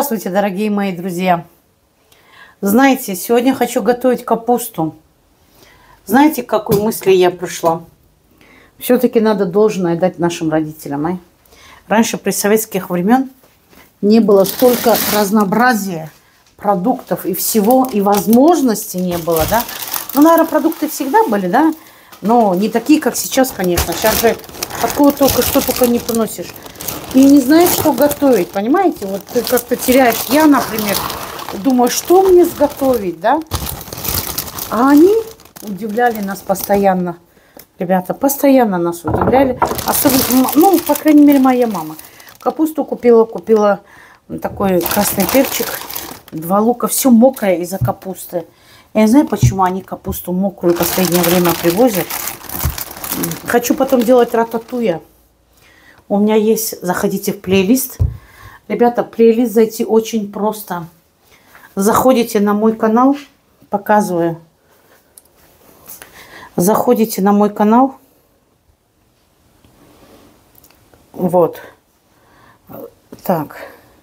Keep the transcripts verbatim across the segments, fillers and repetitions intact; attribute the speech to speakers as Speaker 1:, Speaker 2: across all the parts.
Speaker 1: Здравствуйте, дорогие мои друзья! Знаете, сегодня хочу готовить капусту. Знаете, к какой мысли я пришла? Все-таки надо должное дать нашим родителям. А? Раньше, при советских времен, не было столько разнообразия продуктов и всего, и возможностей не было, да? Ну, наверное, продукты всегда были, да? Но не такие, как сейчас, конечно. Сейчас же откуда только, что только не приносишь. И не знаешь, что готовить, понимаете? Вот ты как-то теряешь. Я, например, думаю, что мне сготовить, да? А они удивляли нас постоянно. Ребята, постоянно нас удивляли. Особенно, ну, по крайней мере, моя мама. Капусту купила, купила такой красный перчик, два лука. Все мокрое из-за капусты. Я не знаю, почему они капусту мокрую в последнее время привозят. Хочу потом делать рататуя. У меня есть, заходите в плейлист. Ребята, в плейлист зайти очень просто. Заходите на мой канал, показываю. Заходите на мой канал. Вот. Так.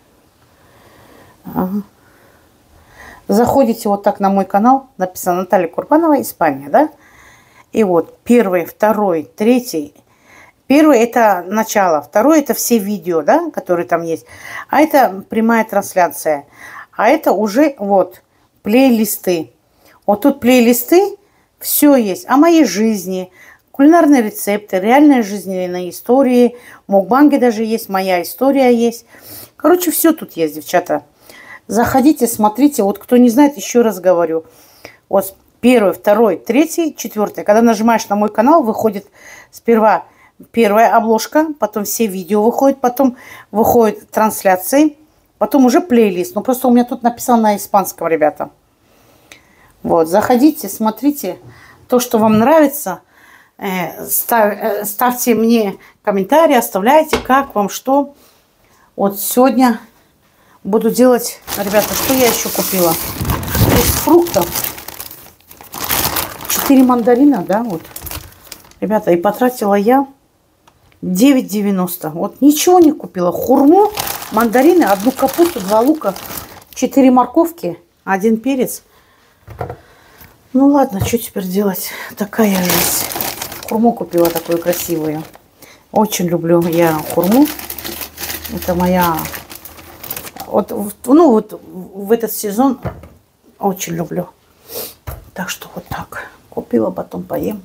Speaker 1: Ага. Заходите вот так на мой канал. Написано Наталья Курбанова, Испания, да? И вот первый, второй, третий. Первый это начало, второй это все видео, да, которые там есть. А это прямая трансляция. А это уже вот плейлисты. Вот тут плейлисты, все есть о моей жизни, кулинарные рецепты, реальные жизненные истории, мукбанги даже есть, моя история есть. Короче, все тут есть, девчата. Заходите, смотрите. Вот кто не знает, еще раз говорю. Вот первый, второй, третий, четвертый. Когда нажимаешь на мой канал, выходит сперва первая обложка, потом все видео выходят, потом выходят трансляции, потом уже плейлист. Ну, просто у меня тут написано на испанском, ребята. Вот, заходите, смотрите то, что вам нравится. Э, став, э, ставьте мне комментарии, оставляйте, как вам, что. Вот сегодня буду делать, ребята, что я еще купила? Из фруктов. Четыре мандарина, да, вот. Ребята, и потратила я девять девяносто. Вот ничего не купила. Хурму, мандарины, одну капусту, два лука, четыре морковки, один перец. Ну ладно, что теперь делать? Такая жизнь. Хурму купила такую красивую. Очень люблю я хурму. Это моя... Вот, ну вот в этот сезон очень люблю. Так что вот так. Купила, потом поем.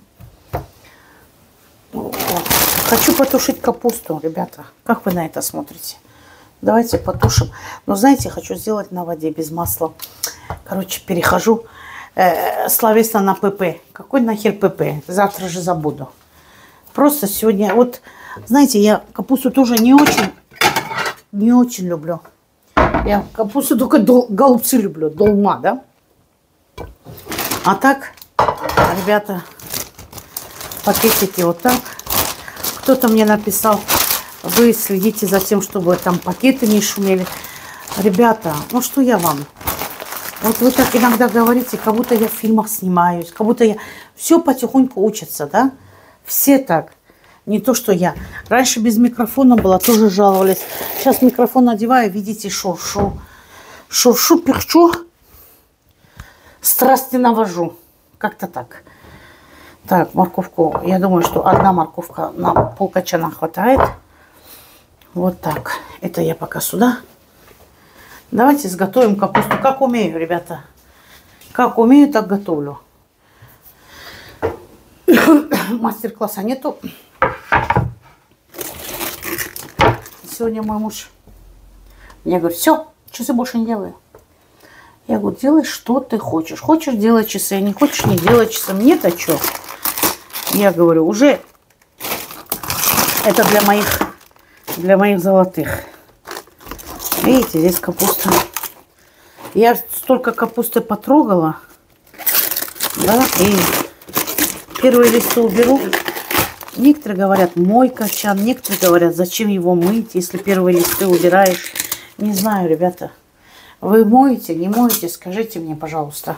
Speaker 1: Вот. Хочу потушить капусту, ребята. Как вы на это смотрите? Давайте потушим. Но знаете, хочу сделать на воде без масла. Короче, перехожу э, словесно на ПП. Какой нахер ПП? Завтра же забуду. Просто сегодня... Вот, знаете, я капусту тоже не очень, не очень люблю. Я капусту только дол, голубцы люблю. Долма, да? А так, ребята, пакетики вот так. Кто-то мне написал, вы следите за тем, чтобы там пакеты не шумели. Ребята, ну что я вам? Вот вы так иногда говорите, как будто я в фильмах снимаюсь, как будто я... Все потихоньку учатся, да? Все так. Не то, что я. Раньше без микрофона было, тоже жаловались. Сейчас микрофон надеваю, видите, шуршу. Шуршу, перчу. Страсти навожу. Как-то так. Так, морковку. Я думаю, что одна морковка на полкачана хватает. Вот так. Это я пока сюда. Давайте сготовим капусту. Как умею, ребята. Как умею, так готовлю. Мастер-класса нету. Сегодня мой муж мне говорит, все, часы больше не делаю. Я говорю, делай, что ты хочешь. Хочешь, делай часы, не хочешь, не делай часы. Мне-то что? Я говорю, уже это для моих, для моих золотых. Видите, здесь капуста. Я столько капусты потрогала. Да, и первые листы уберу. Некоторые говорят, мой качан. Некоторые говорят, зачем его мыть, если первые листы убираешь. Не знаю, ребята. Вы моете, не моете? Скажите мне, пожалуйста.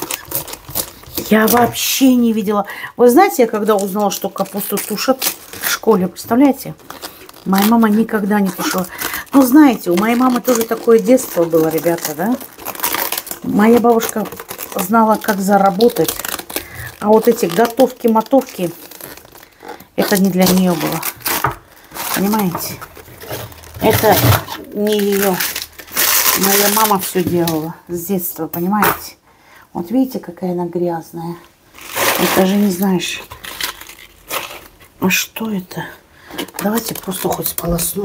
Speaker 1: Я вообще не видела. Вы знаете, я когда узнала, что капусту тушат, школе, представляете? Моя мама никогда не тушила. Ну, знаете, у моей мамы тоже такое детство было, ребята, да? Моя бабушка знала, как заработать. А вот эти готовки-мотовки, это не для нее было. Понимаете? Это не ее. Моя мама все делала с детства, понимаете? Вот видите, какая она грязная. Это же не знаешь. А что это? Давайте просто хоть сполосну.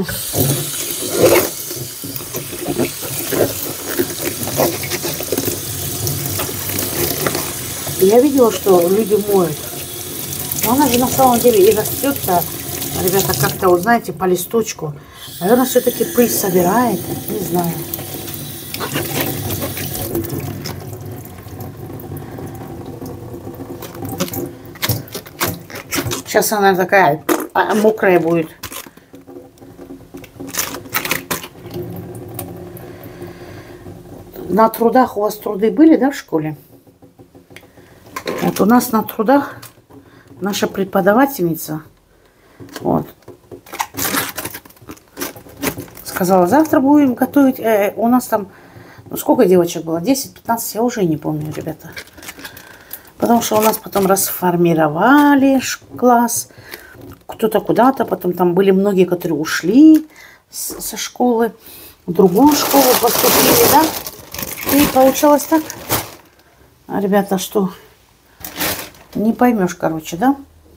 Speaker 1: Я видела, что люди моют. Но она же на самом деле и растет-то, ребята, как-то, вот знаете, по листочку. Наверное, все-таки пыль собирает. Не знаю. Сейчас она такая мокрая будет. На трудах у вас труды были, да, в школе? Вот у нас на трудах наша преподавательница вот, сказала, завтра будем готовить. Э, у нас там, ну сколько девочек было? десять-пятнадцать, я уже не помню, ребята. Потому что у нас потом расформировали класс. Кто-то куда-то, потом там были многие, которые ушли с, со школы, в другую школу поступили, да? И получалось так, ребята, что не поймешь, короче, да?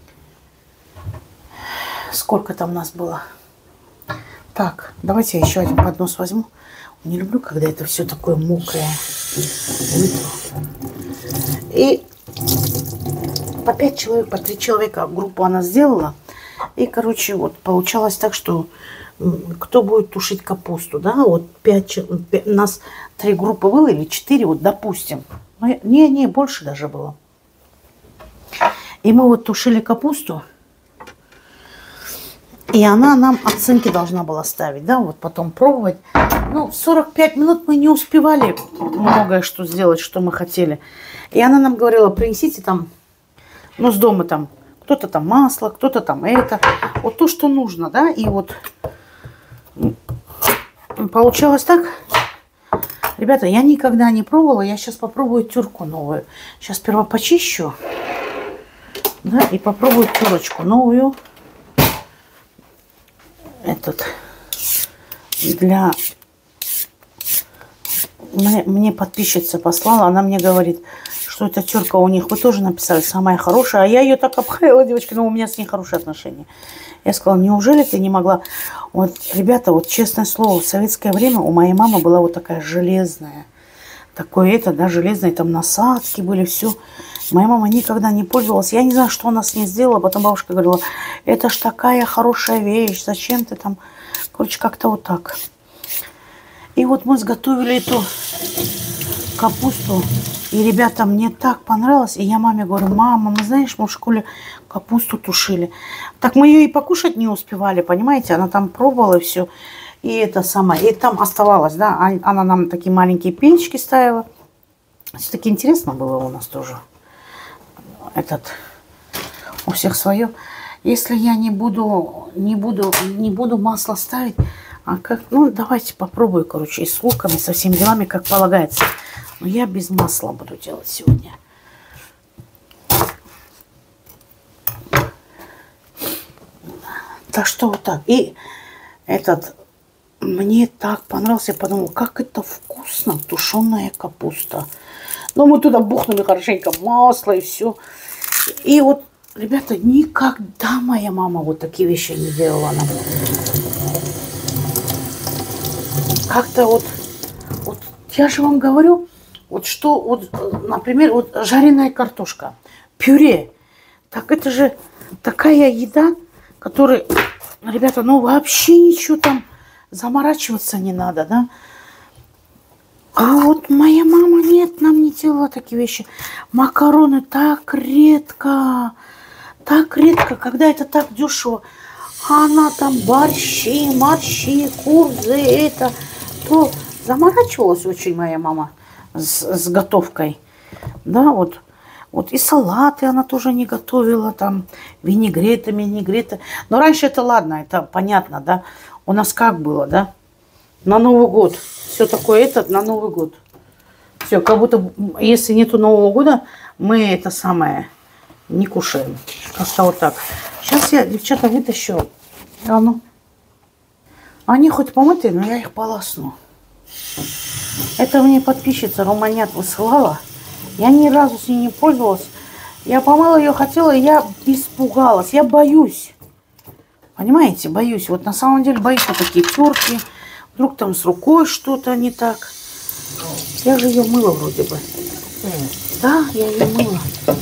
Speaker 1: Сколько там нас было? Так, давайте я еще один поднос возьму. Не люблю, когда это все такое мокрое. И по пять человек, по три человека группу она сделала. И, короче, вот получалось так, что кто будет тушить капусту, да? Вот пять, пять у нас три группы было или четыре, вот, допустим. Не, не, больше даже было. И мы вот тушили капусту. И она нам оценки должна была ставить, да, вот потом пробовать. Ну, сорок пять минут мы не успевали многое что сделать, что мы хотели. И она нам говорила, принесите там, ну, с дома там, кто-то там масло, кто-то там это. Вот то, что нужно, да, и вот получалось так. Ребята, я никогда не пробовала, я сейчас попробую терку новую. Сейчас сперва почищу, да, и попробую терочку новую. Этот для мне, мне подписчица послала, она мне говорит, что эта терка у них, вы тоже написали, самая хорошая, а я ее так обхаяла, девочки, но у меня с ней хорошие отношения. Я сказала, неужели ты не могла? Вот, ребята, вот честное слово, в советское время у моей мамы была вот такая железная, такое это, да, железные там насадки были, все. Моя мама никогда не пользовалась. Я не знаю, что она с ней сделала. Потом бабушка говорила, это ж такая хорошая вещь. Зачем ты там? Короче, как-то вот так. И вот мы сготовили эту капусту. И, ребята, мне так понравилось. И я маме говорю, мама, мы, знаешь, мы в школе капусту тушили. Так мы ее и покушать не успевали, понимаете? Она там пробовала и все. И это самое. И там оставалось, да. Она нам такие маленькие пенчики ставила. Все-таки интересно было у нас тоже. Этот у всех свое. Если я не буду, не буду, не буду масло ставить, а как, ну давайте попробую, короче, и с луками, со всеми делами, как полагается. Но я без масла буду делать сегодня. Так что вот так. И этот мне так понравился, я подумала, как это вкусно, тушеная капуста. Но мы туда бухнули хорошенько масло и все. И вот, ребята, никогда моя мама вот такие вещи не делала нам. Как-то вот, вот, я же вам говорю, вот что, вот, например, вот жареная картошка, пюре. Так это же такая еда, которая, ребята, ну вообще ничего там заморачиваться не надо, да. А вот моя мама, нет, нам не делала такие вещи. Макароны так редко, так редко, когда это так дешево. А она там борщи, морщи, курзы, это, то заморачивалась очень моя мама с, с готовкой. Да, вот. Вот и салаты она тоже не готовила, там винегреты, винегреты. Но раньше это ладно, это понятно, да. У нас как было, да? На Новый год. Все такое этот на Новый год. Все, как будто, если нету Нового года, мы это самое не кушаем. Как-то вот так. Сейчас я, девчата, вытащу. А ну. Они хоть помытые, но я их полосну. Это мне подписчица Руманят высылала. Я ни разу с ней не пользовалась. Я помыла ее, хотела, и я испугалась. Я боюсь. Понимаете, боюсь. Вот на самом деле боюсь вот такие терки. Вдруг там с рукой что-то не так. Я же ее мыла вроде бы. Да, я ее мыла.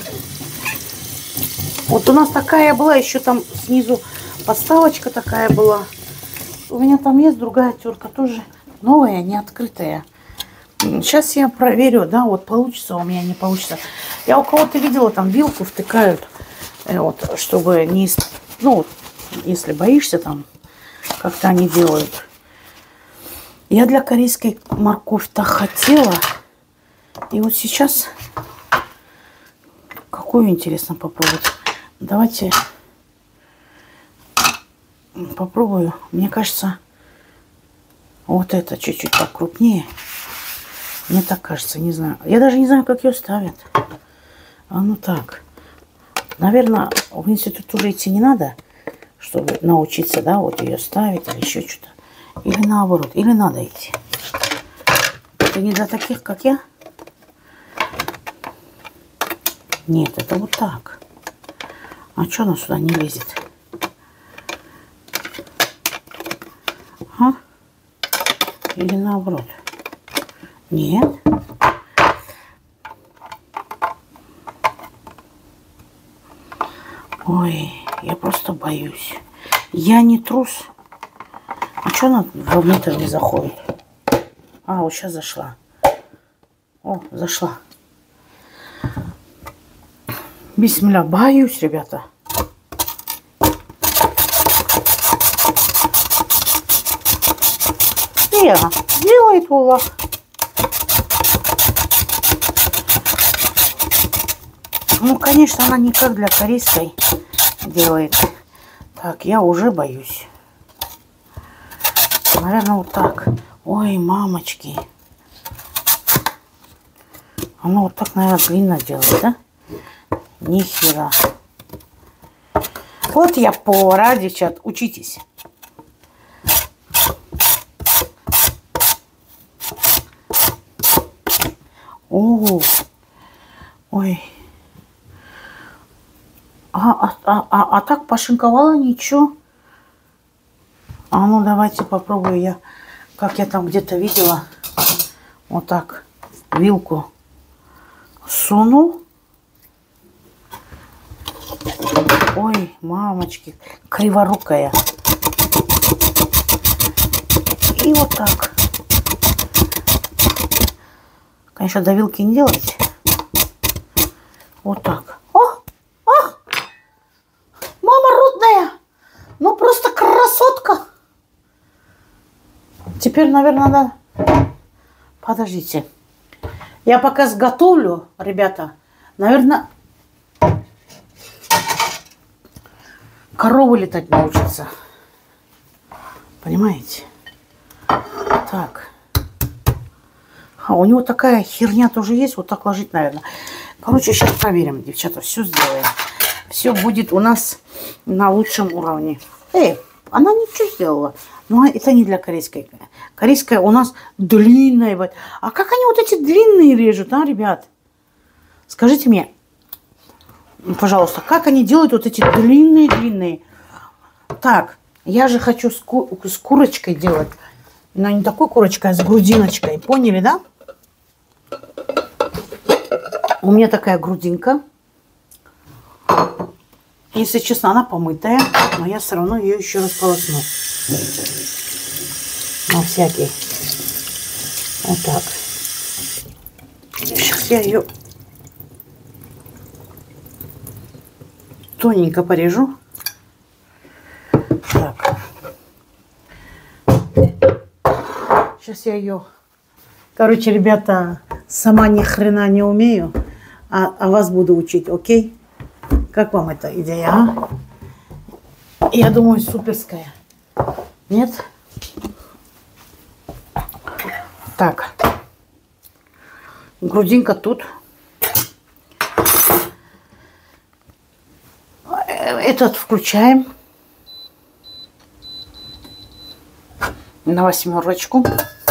Speaker 1: Вот у нас такая была, еще там снизу подставочка такая была. У меня там есть другая терка, тоже новая, не открытая. Сейчас я проверю, да, вот получится у меня, не получится. Я у кого-то видела, там вилку втыкают, э, вот, чтобы не... Ну, если боишься, там, как-то они делают. Я для корейской морковь-то хотела. И вот сейчас... Какую интересно попробовать? Давайте попробую. Мне кажется, вот это чуть-чуть покрупнее. Мне так кажется, не знаю. Я даже не знаю, как ее ставят. А ну так. Наверное, в институт уже идти не надо, чтобы научиться, да, вот ее ставить или еще что-то. Или наоборот. Или надо идти. Это не для таких, как я? Нет, это вот так. А что она сюда не лезет? А? Или наоборот? Нет. Ой, я просто боюсь. Я не трус. А что она вовнутрь не заходит? А, вот сейчас зашла. О, зашла. Бисмилля, боюсь, ребята. И она делает улов. Ну, конечно, она не как для корейской делает. Так, я уже боюсь. Наверное, вот так. Ой, мамочки. Она вот так, наверное, длинно делает, да? Нихера. Вот я повара, девчат, учитесь. О, ой. А, а, а, а, а так пошинковала, ничего. А ну давайте попробую я, как я там где-то видела. Вот так вилку сунул. Ой, мамочки, криворукая. И вот так. Конечно, до вилки не делайте. Вот так. О, о, мама родная. Ну, просто красотка. Теперь, наверное, надо... Подождите. Я пока сготовлю, ребята. Наверное... Коровы летать научатся. Понимаете? Так. А у него такая херня тоже есть. Вот так ложить, наверное. Короче, сейчас проверим, девчата. Все сделаем. Все будет у нас на лучшем уровне. Эй, она ничего сделала. Но это не для корейской. Корейская у нас длинная. А как они вот эти длинные режут, а, ребят? Скажите мне. Пожалуйста, как они делают вот эти длинные-длинные? Так, я же хочу с, ку с курочкой делать. Но не такой курочкой, а с грудиночкой. Поняли, да? У меня такая грудинка. Если честно, она помытая. Но я все равно ее еще раз полосну. На всякий. Вот так. Сейчас я ее... тоненько порежу. Так. Сейчас я ее... Короче, ребята, сама ни хрена не умею. а, а вас буду учить, окей? Как вам эта идея, а? Я думаю, суперская. Нет? Так. Грудинка тут. Этот включаем на восьмерочку.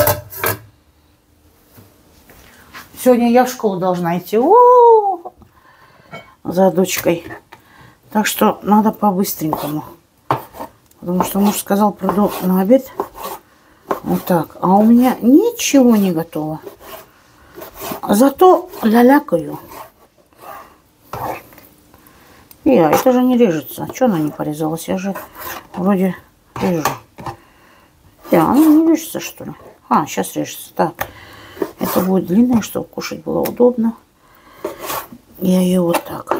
Speaker 1: Сегодня я в школу должна идти. О-о-о! За дочкой. Так что надо по-быстренькому. Потому что муж сказал, приду на обед. Вот так. А у меня ничего не готово. Зато лялякаю. И, а это же не режется. Что она не порезалась? Я же вроде режу. Да, она не режется, что ли? А, сейчас режется. Так. Это будет длинное, чтобы кушать было удобно. Я ее вот так.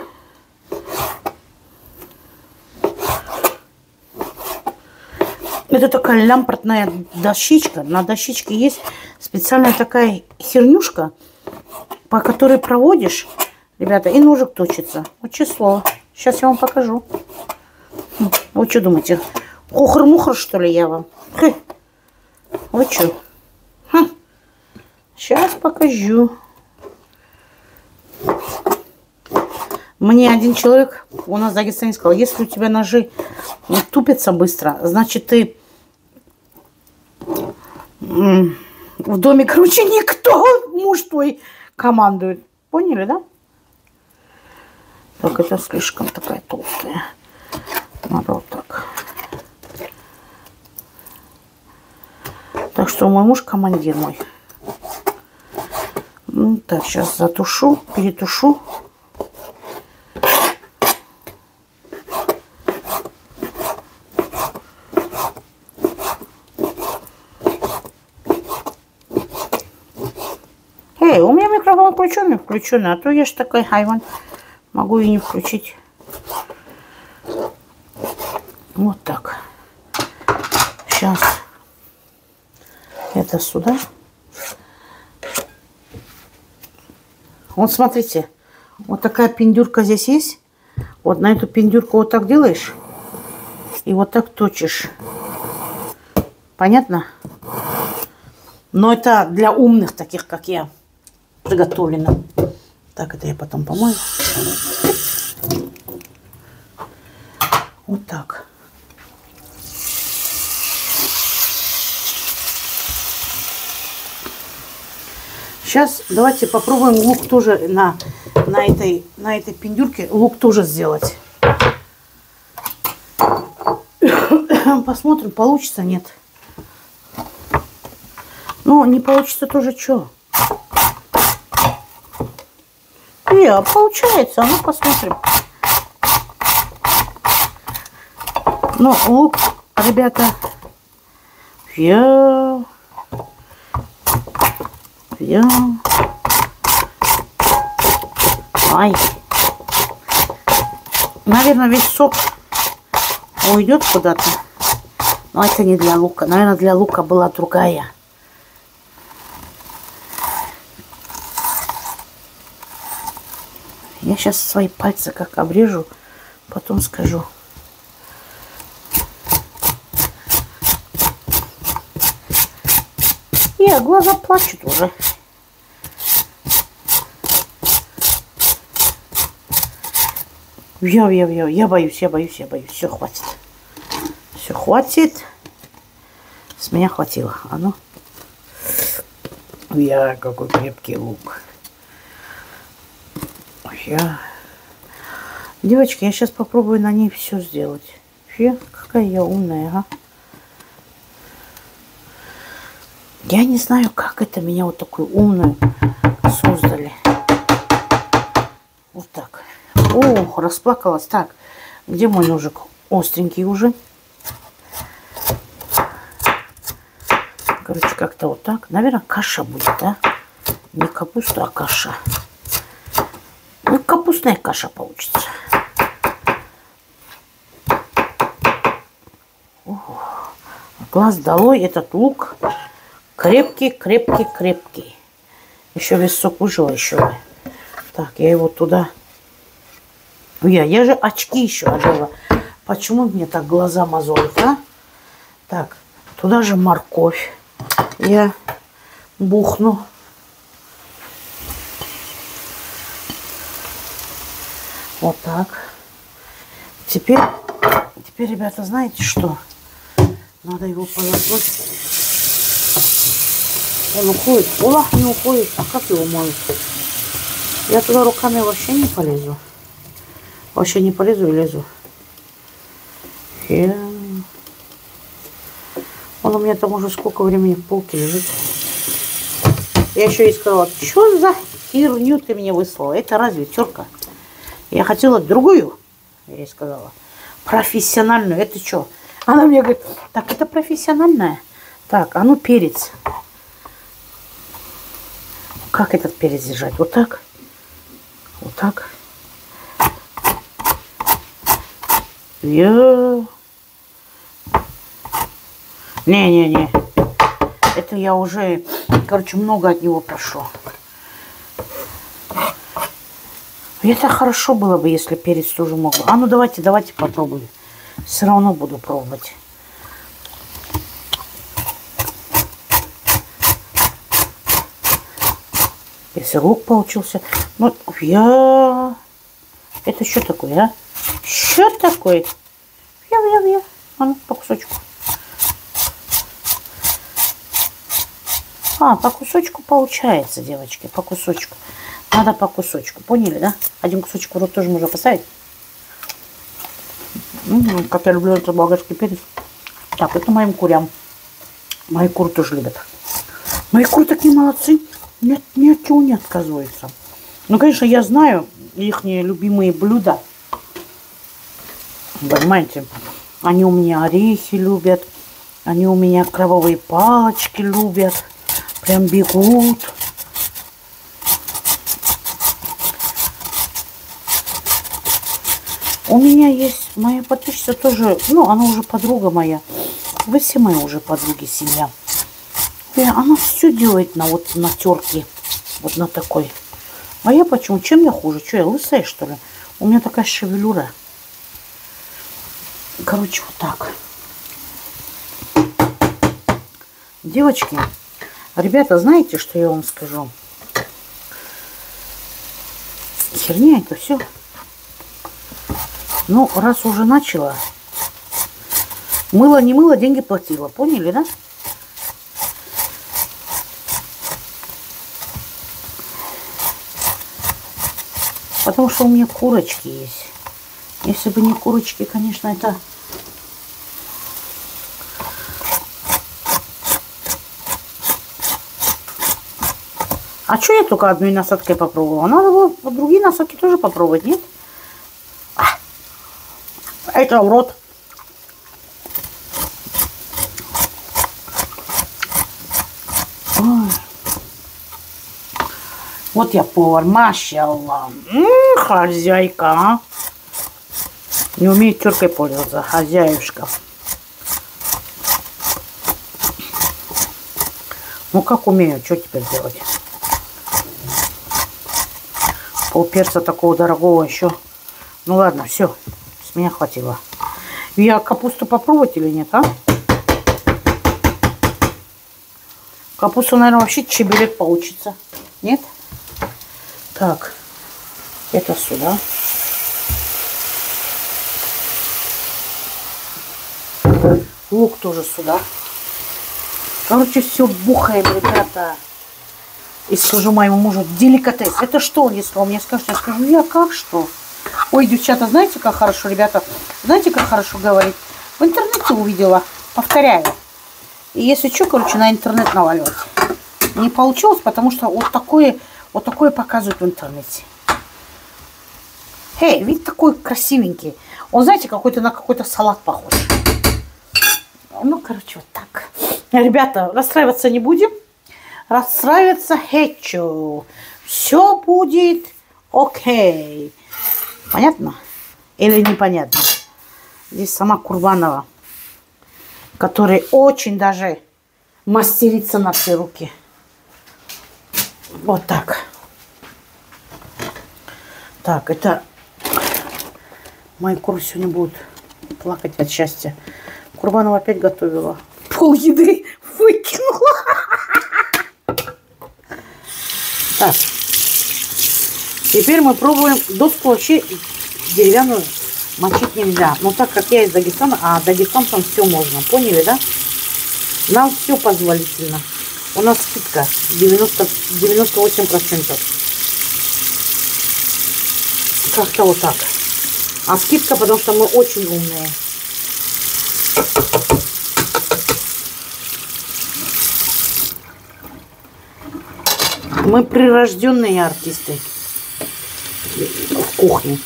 Speaker 1: Это такая лямпортная дощечка. На дощечке есть специальная такая хернюшка, по которой проводишь, ребята, и ножик точится. Вот число. Сейчас я вам покажу. Вы что думаете? Хухр-мухр, что ли, я вам? Хы. Вы что? Хм. Сейчас покажу. Мне один человек у нас в Дагестане сказал, если у тебя ножи тупятся быстро, значит ты в доме, короче, никто, муж твой командует. Поняли, да? Так, это слишком такая толстая. Надо вот так. Так что мой муж командир мой. Ну, так, сейчас затушу, перетушу. Эй, у меня микрофон включенный, включенный, а то я ж такой хайван. Могу и не включить. Вот так. Сейчас это сюда. Вот смотрите, вот такая пиндюрка здесь есть. Вот на эту пиндюрку вот так делаешь и вот так точишь. Понятно? Но это для умных таких, как я, приготовлено. Так, это я потом помою. Вот так. Сейчас давайте попробуем лук тоже на, на, этой, на этой пиндюрке. Лук тоже сделать. Посмотрим, получится, нет. Ну, не получится тоже что? Не, получается, ну посмотрим. Ну, лук, ребята, я, я, ай, наверное, весь сок уйдет куда-то, но это не для лука, наверное, для лука была другая. Я сейчас свои пальцы как обрежу, потом скажу. И глаза плачут уже. Я, я, я, я боюсь, я боюсь, я боюсь. Все, хватит. Все, хватит. С меня хватило. А ну. Я, какой крепкий лук. Я... Девочки, я сейчас попробую на ней все сделать. Фе, какая я умная, а. Я не знаю, как это меня вот такую умную создали. Вот так. О, расплакалась. Так, где мой ножик? Остренький уже. Короче, как-то вот так. Наверное, каша будет, да? Не капуста, а каша. Ну, капустная каша получится. О, глаз долой, этот лук крепкий, крепкий, крепкий. Еще весь сок выжила еще. Так, я его туда... Я, я же очки еще одела. Почему мне так глаза мозолят, а? Так, туда же морковь. Я бухну. Вот так. Теперь, теперь, ребята, знаете что? Надо его полоснуть. Он уходит. Олах не уходит. А как его моют? Я туда руками вообще не полезу. Вообще не полезу и лезу. И... Он у меня там уже сколько времени в полке лежит. Я еще ей сказала, что за херню ты мне выслала? Это разве терка? Я хотела другую. Я ей сказала. Профессиональную. Это что? Она мне говорит, так, это профессиональная. Так, а ну перец. Как этот перец держать? Вот так? Вот так? Я... Не-не-не. Это я уже, короче, много от него прошло. Это хорошо было бы, если перец тоже мог. А ну давайте, давайте попробуем. Все равно буду пробовать. Если лук получился. Ну, я... Это что такое, а? Что такое? Я-я-я. А ну, по кусочку. А, по кусочку получается, девочки, по кусочку. Надо по кусочку, поняли, да? Один кусочек в рот тоже можно поставить. М-м, как я люблю этот болгарский перец. Так, это моим курям. Мои куры тоже любят. Мои куры такие молодцы. Нет, ни от чего не отказываются. Ну, конечно, я знаю их любимые блюда. Понимаете, они у меня орехи любят. Они у меня крабовые палочки любят. Прям бегут. У меня есть моя подписчица тоже, ну, она уже подруга моя. Вы все мои уже подруги, семья. И она все делает на вот на терке. Вот на такой. А я почему? Чем я хуже? Что, я лысая, что ли? У меня такая шевелюра. Короче, вот так. Девочки, ребята, знаете, что я вам скажу? Херня это все. Ну, раз уже начала. Мыло не мыло, деньги платила. Поняли, да? Потому что у меня курочки есть. Если бы не курочки, конечно, это... А что я только одной насадкой попробовала? Надо было другие насадки тоже попробовать, нет? А, это в рот. Ой. Вот я повар, машаллах. М-м, хозяйка, а? Не умеет теркой пользоваться, хозяюшка. Ну как умею, что теперь делать? Пол перца такого дорогого еще. Ну ладно, все, с меня хватило. Я капусту попробовать или нет, а? Капуста, наверное, вообще чебурек получится. Нет? Так, это сюда. Лук тоже сюда. Короче, все бухаем, ребята. И скажу моему мужу, деликатес. Это что, если он мне скажет? Я скажу, я как что? Ой, девчата, знаете, как хорошо, ребята? Знаете, как хорошо говорить? В интернете увидела. Повторяю. И если что, короче, на интернет наваливать. Не получилось, потому что вот такое, вот такое показывают в интернете. Эй, вид такой красивенький. Он, знаете, какой-то на какой-то салат похож. Ну, короче, вот так. Ребята, расстраиваться не будем. Расстраиваться хочу. Все будет окей. Понятно? Или непонятно? Здесь сама Курбанова, который очень даже мастерится на все руки. Вот так. Так, это мои куры сегодня будут плакать от счастья. Курбанова опять готовила. Пол еды выкинула. Так. Теперь мы пробуем доску. Вообще деревянную мочить нельзя. Но так как я из Дагестана, а дагестанцам все можно. Поняли, да? Нам все позволительно. У нас скидка девяносто, девяносто восемь процентов. Как-то вот так. А скидка, потому что мы очень умные. Мы прирожденные артисты в кухне.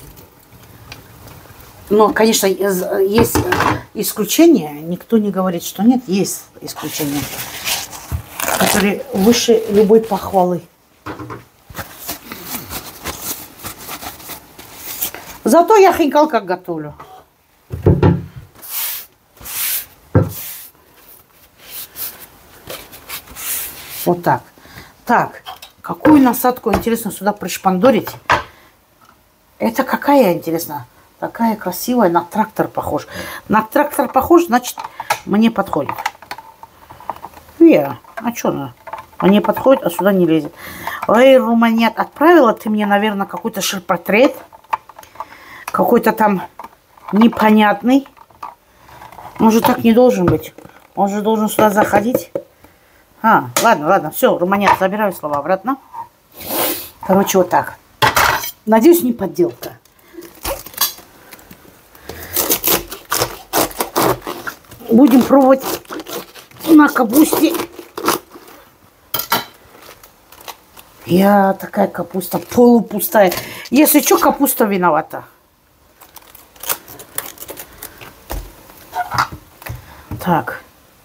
Speaker 1: Но, конечно, есть исключения. Никто не говорит, что нет. Есть исключения, которые выше любой похвалы. Зато я хинкал как готовлю. Вот так. Так, какую насадку, интересно, сюда пришпандорить? Это какая, интересно? Такая красивая, на трактор похож. На трактор похож, значит, мне подходит. Я, а что она? Мне подходит, а сюда не лезет. Ой, Руманет, отправила ты мне, наверное, какой-то ширпотреб. Какой-то там непонятный. Он же так не должен быть. Он же должен сюда заходить. А, ладно, ладно, все, Руманет, забираю слова обратно. Короче, вот так. Надеюсь, не подделка. Будем пробовать на капусте. Я такая капуста полупустая. Если что, капуста виновата. Так.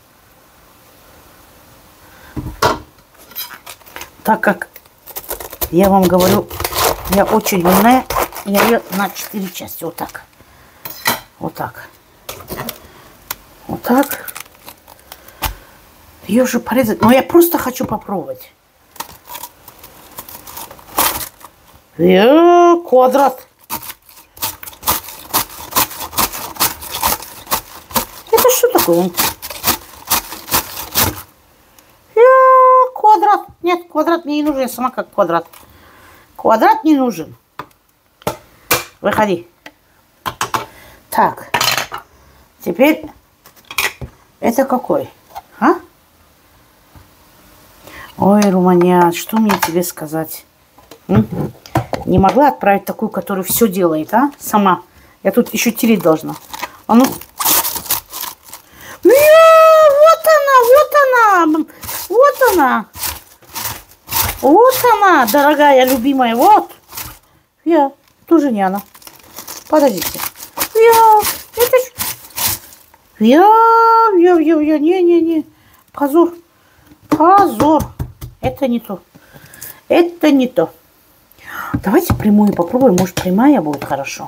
Speaker 1: Так как я вам говорю, я очень умная, я ее на четыре части. Вот так. Вот так. Вот так. Ее же порезать. Но я просто хочу попробовать. Я квадрат. Это что такое? Я квадрат. Нет, квадрат мне не нужен. Я сама как квадрат. Квадрат не нужен. Выходи. Так. Теперь это какой? А? Ой, Руманят, что мне тебе сказать? М? Не могла отправить такую, которая все делает, а? Сама. Я тут еще тереть должна. А ну. Вот она, вот она. Вот она. Вот она, дорогая, любимая. Вот. Я. Тоже не она. Подождите. Я. Это ж... Я. Я, я, я. Не, не, не. Позор. Позор. Это не то. Это не то. Давайте прямую попробуем. Может, прямая будет хорошо.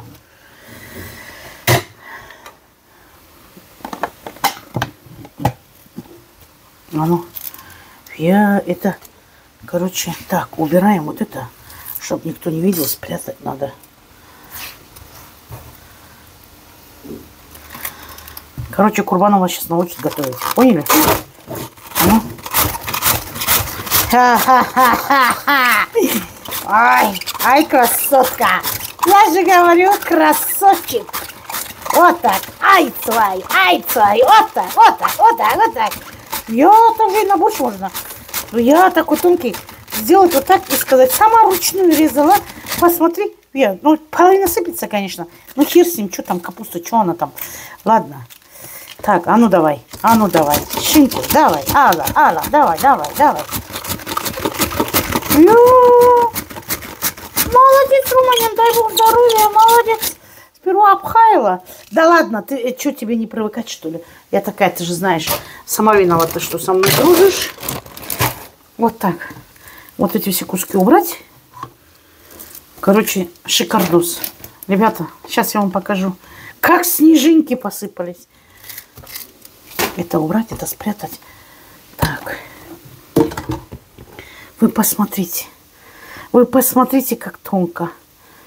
Speaker 1: А ну. Я это... Короче, так, убираем вот это, чтобы никто не видел, спрятать надо. Короче, Курбанова сейчас научит готовить. Поняли? Ну. Ха-ха-ха-ха-ха! Ай, ай, красотка! Я же говорю, красотчик! Вот так, ай, цвай, ай, цвай, вот так, вот так, вот так, вот так. Я там же и на борщ можно. Я такой тонкий. Сделать вот так и сказать, сама ручную резала. Посмотри. Я, ну, половина сыпется, конечно. Ну, хер с ним, что там капуста, что она там. Ладно. Так, а ну давай, а ну давай. Шинку, давай, Алла, Алла, давай, давай, давай. Ё! Молодец, Руманин, дай бог здоровья, молодец. Сперва обхаяла. Да ладно, ты что, тебе не привыкать, что ли? Я такая, ты же знаешь, сама виновата, что со мной дружишь. Вот так. Вот эти все куски убрать. Короче, шикардос. Ребята, сейчас я вам покажу, как снежинки посыпались. Это убрать, это спрятать. Так. Вы посмотрите. Вы посмотрите, как тонко.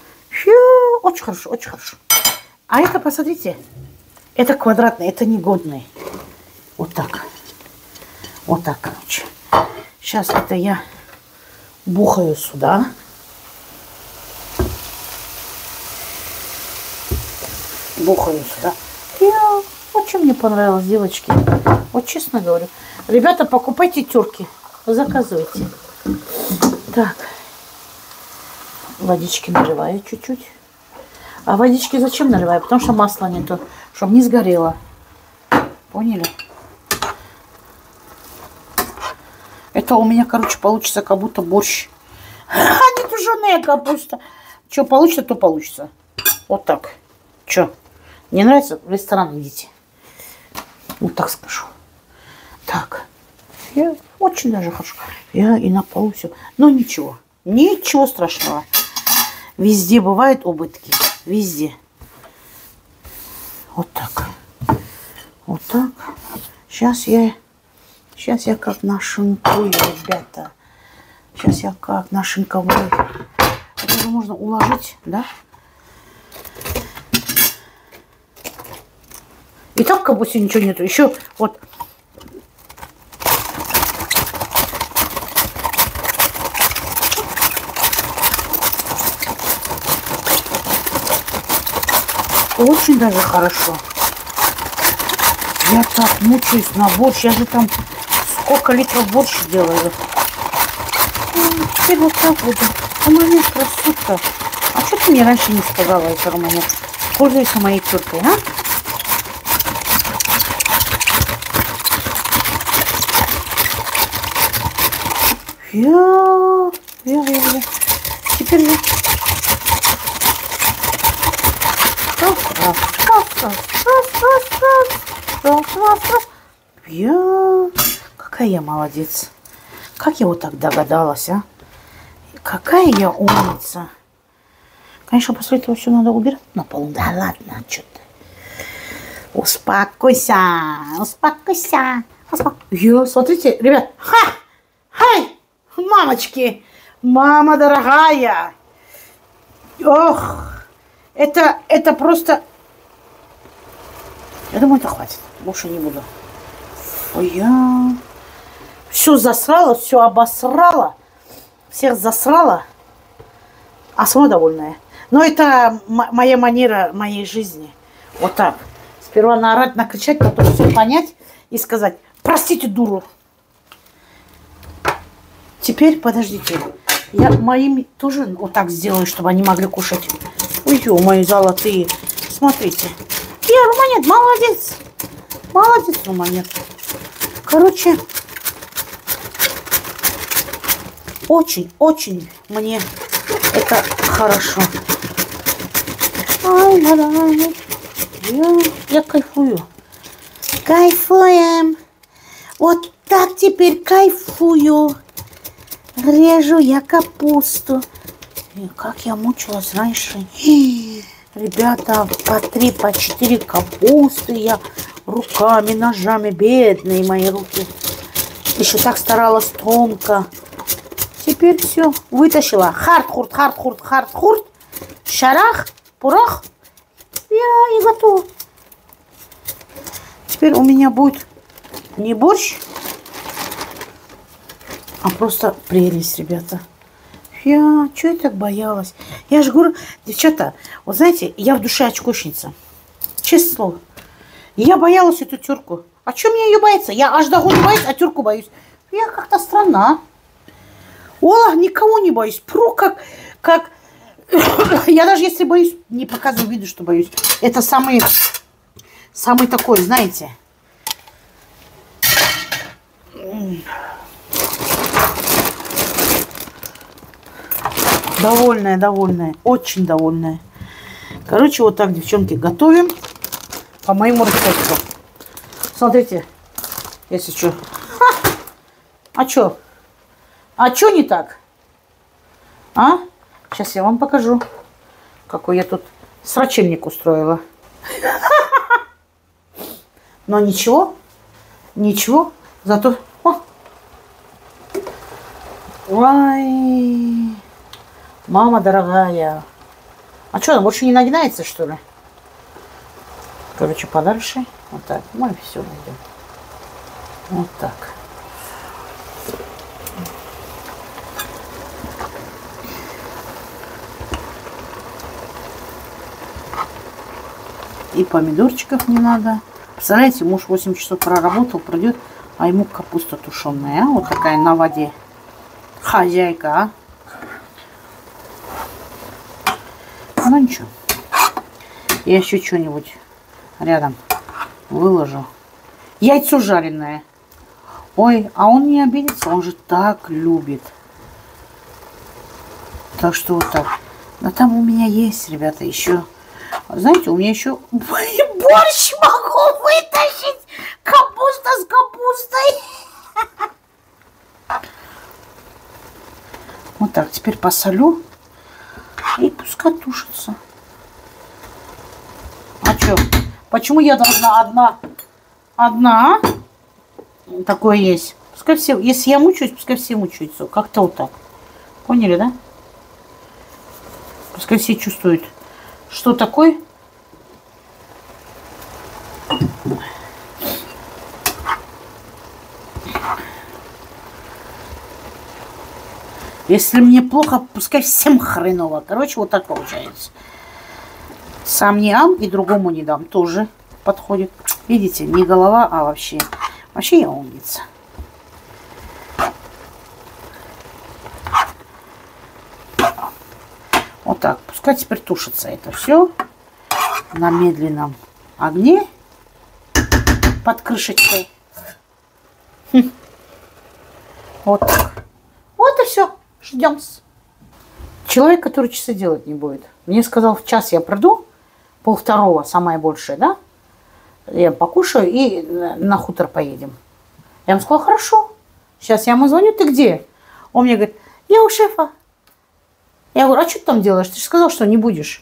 Speaker 1: очень хорошо, очень хорошо. А это, посмотрите, это квадратный, это негодный. Вот так. Вот так, короче. Сейчас это я бухаю сюда. Бухаю сюда. Я... Очень мне понравилось, девочки. Вот честно говорю. Ребята, покупайте терки. Заказывайте. Так. Водички наливаю чуть-чуть. А водички зачем наливаю? Потому что масла нету. Чтобы не сгорело. Поняли? Это у меня, короче, получится как будто борщ. А не тушеная капуста. Что получится, то получится. Вот так. Что? Не нравится? В ресторан идите. Вот так скажу. Так. Я очень даже хорошо. Я и на полу все. Но ничего. Ничего страшного. Везде бывают убытки. Везде. Вот так. Вот так. Сейчас я... Сейчас я как нашинкую, ребята. Сейчас я как нашинковую. Это же можно уложить, да? И так как будто ничего нету. Еще вот. Очень даже хорошо. Я так мучаюсь на борщ. Я же там сколько литров борщ делаю. Теперь вот так буду. Романец, красотка. А что ты мне раньше не сказала, это Романец? Пользуйся моей теркой, а? Я, я, я, я. Теперь я. Раз, раз, раз, раз, раз, раз, раз, раз, раз. Я, какая я молодец. Как я вот так догадалась, а? Какая я умница. Конечно, после этого все надо убирать на пол. Да ладно, что ты. Успокойся, успокойся. Я, смотрите, ребят. Ха! Хай! Мамочки, мама дорогая, ох, это, это просто, я думаю, это хватит, больше не буду. Ой, я все засрала, все обосрала, всех засрала, а сама довольная. Но это моя манера моей жизни, вот так. Сперва наорать, накричать, потом все понять и сказать, простите, дуру. Теперь, подождите, я моим тоже вот так сделаю, чтобы они могли кушать. Ой, мои золотые. Смотрите. Я, Романец, молодец. Молодец, Романец. Короче, очень-очень мне это хорошо. Ай, да, да, я, я кайфую. Кайфуем. Вот так теперь кайфую. Режу я капусту. И как я мучилась раньше. Ребята, по три, по четыре капусты я руками, ножами. Бедные мои руки. Еще так старалась тонко. Теперь все. Вытащила. Хард-хурт, хард-хурт, хард-хурт. Шарах, пурах. Я и готова. Теперь у меня будет не борщ, а просто прелесть, ребята. Я что я так боялась? Я же говорю, девчата, вот знаете, я в душе очкошница. Честное слово. Я боялась эту терку. А что мне ее бояться? Я аж до года боюсь, а терку боюсь. Я как-то странно. Ола, никого не боюсь. Про как, как... Я даже если боюсь, не показываю виду, что боюсь. Это самый, самый такой, знаете... Довольная, довольная, очень довольная. Короче, вот так, девчонки, готовим по моему рецепту. Смотрите, если что. Ха! А что? А что не так? А? Сейчас я вам покажу, какой я тут срачельник устроила. Но ничего, ничего, зато... О! Ой, мама дорогая, А что, она больше не нагинается, что ли? Короче, подальше. Вот так. Ну и все, найдем. Вот так. И помидорчиков не надо. Представляете, муж восемь часов проработал, придет, а ему капуста тушеная. А? Вот такая на воде. Хозяйка, а? Ну ничего. Я еще что-нибудь рядом выложу. Яйцо жареное. Ой, а он не обидится, он же так любит. Так что вот так. Но там у меня есть, ребята, еще... Знаете, у меня еще борщ могу вытащить. Капуста с капустой. Вот так, теперь посолю. И пускай тушится. А что? Почему я должна одна? Одна? Такое есть. Пускай все, если я мучаюсь, пускай все мучаются. Как-то вот так. Поняли, да? Пускай все чувствуют. Что такое? Если мне плохо, пускай всем хреново. Короче, вот так получается. Сам не ам и другому не дам. Тоже подходит. Видите, не голова, а вообще. Вообще я умница. Вот так. Пускай теперь тушится это все на медленном огне под крышечкой. Хм. Вот так. Вот и все. Ждем. Человек, который часы делать не будет. Мне сказал, в час я приду, пол второго, самое большее, да? Я покушаю и на хутор поедем. Я ему сказала, хорошо. Сейчас я ему звоню, ты где? Он мне говорит, я у шефа. Я говорю, а что ты там делаешь? Ты же сказал, что не будешь.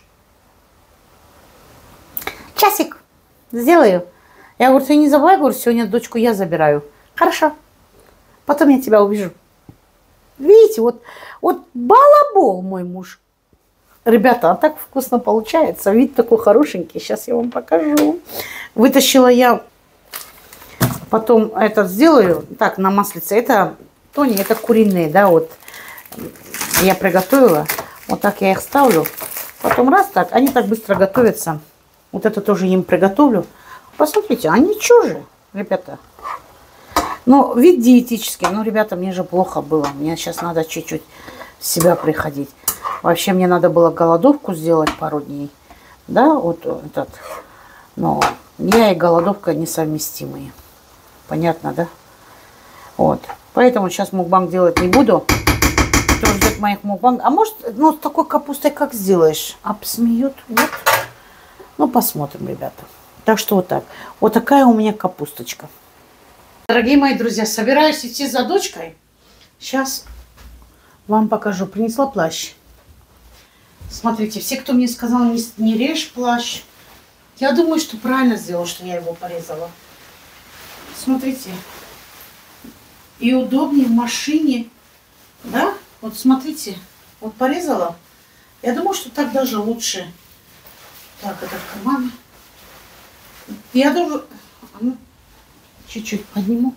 Speaker 1: Часик сделаю. Я говорю, ты не забывай, говорю, сегодня дочку я забираю. Хорошо. Потом я тебя увижу. Видите, вот, вот балабол мой муж. Ребята, а так вкусно получается. Вид такой хорошенький. Сейчас я вам покажу. Вытащила я. Потом этот сделаю. Так, на маслице. Это, Тони, это куриные, да, вот. Я приготовила. Вот так я их ставлю. Потом раз так. Они так быстро готовятся. Вот это тоже им приготовлю. Посмотрите, они что же, ребята. Ну, вид диетический. Ну, ребята, мне же плохо было. Мне сейчас надо чуть-чуть в себя приходить. Вообще, мне надо было голодовку сделать пару дней. Да, вот этот. Но я и голодовка несовместимые. Понятно, да? Вот. Поэтому сейчас мукбанг делать не буду. Кто ждет моих мукбанг. А может, ну, с такой капустой как сделаешь? Обсмеют? Нет? Ну, посмотрим, ребята. Так что вот так. Вот такая у меня капусточка. Дорогие мои друзья, собираюсь идти за дочкой. Сейчас вам покажу. Принесла плащ. Смотрите, все, кто мне сказал, не, не режь плащ. Я думаю, что правильно сделала, что я его порезала. Смотрите. И удобнее в машине. Да? Вот смотрите. Вот порезала. Я думаю, что так даже лучше. Так, этот карман. Я думаю... Чуть-чуть подниму.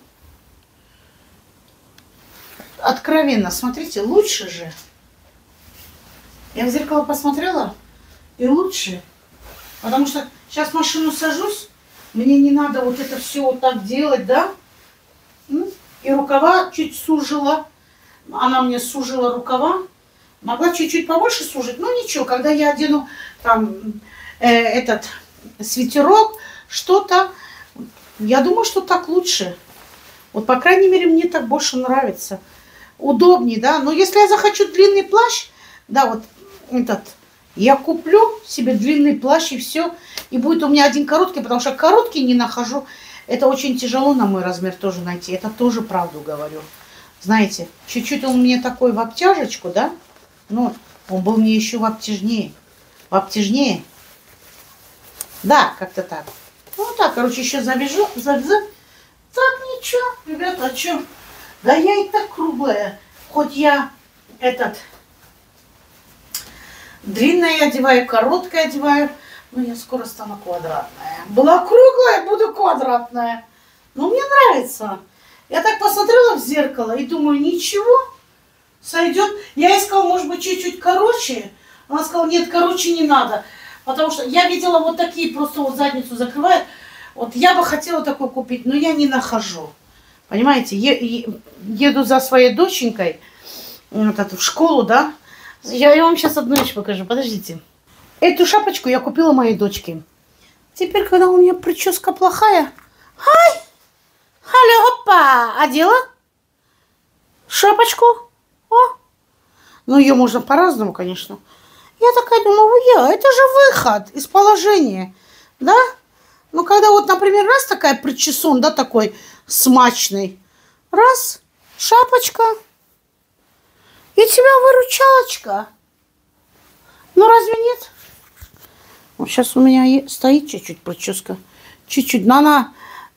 Speaker 1: Откровенно, смотрите, лучше же. Я в зеркало посмотрела, и лучше. Потому что сейчас в машину сажусь, мне не надо вот это все вот так делать, да? И рукава чуть сужила. Она мне сужила рукава. Могла чуть-чуть побольше сужить, но ничего. Когда я одену там э, этот свитерок, что-то... Я думаю, что так лучше. Вот, по крайней мере, мне так больше нравится. Удобнее, да. Но если я захочу длинный плащ, да, вот этот, я куплю себе длинный плащ и все. И будет у меня один короткий, потому что короткий не нахожу. Это очень тяжело на мой размер тоже найти. Это тоже правду говорю. Знаете, чуть-чуть он мне такой в обтяжечку, да. Но он был мне еще в обтяжнее. В обтяжнее. Да, как-то так. Ну так, короче, еще завяжу, завяжу. Так, ничего, ребята, а что? Да я и так круглая. Хоть я этот, Длинное я одеваю, короткое одеваю. Ну, я скоро стану квадратная. Была круглая, буду квадратная. Но мне нравится. Я так посмотрела в зеркало и думаю, ничего, сойдет. Я искала, может быть, чуть-чуть короче. Она сказала, нет, короче не надо. Потому что я видела вот такие, просто вот задницу закрывают. Вот я бы хотела такой купить, но я не нахожу. Понимаете, е еду за своей доченькой вот эту, в школу, да. Я, я вам сейчас одну вещь покажу, подождите. Эту шапочку я купила моей дочке. Теперь, когда у меня прическа плохая... Ай! Алло, опа! Одела? Шапочку? О! Ну, ее можно по-разному, конечно. Я такая думаю, я, это же выход из положения, да? Ну, когда вот, например, раз такая причесон, да, такой смачный. Раз, шапочка. И тебя выручалочка. Ну, разве нет? Вот сейчас у меня стоит чуть-чуть прическа. Чуть-чуть. Но она...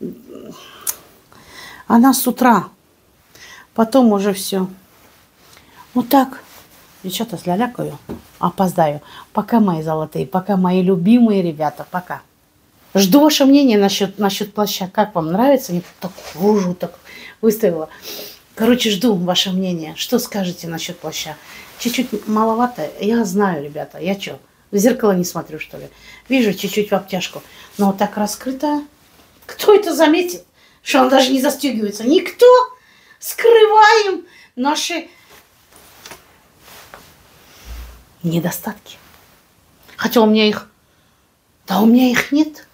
Speaker 1: Она с утра. Потом уже все. Вот так. Девчата, слялякаю. Опоздаю. Пока, мои золотые. Пока, мои любимые ребята. Пока. Жду ваше мнение насчет, насчет плаща. Как вам нравится? Я так кожу так выставила. Короче, жду ваше мнение. Что скажете насчет плаща? Чуть-чуть маловато. Я знаю, ребята. Я что, в зеркало не смотрю, что ли? Вижу чуть-чуть в обтяжку. Но вот так раскрытая. Кто это заметит? Что он даже не застегивается. Никто. Скрываем наши недостатки. Хотя у меня их... Да у меня их нет.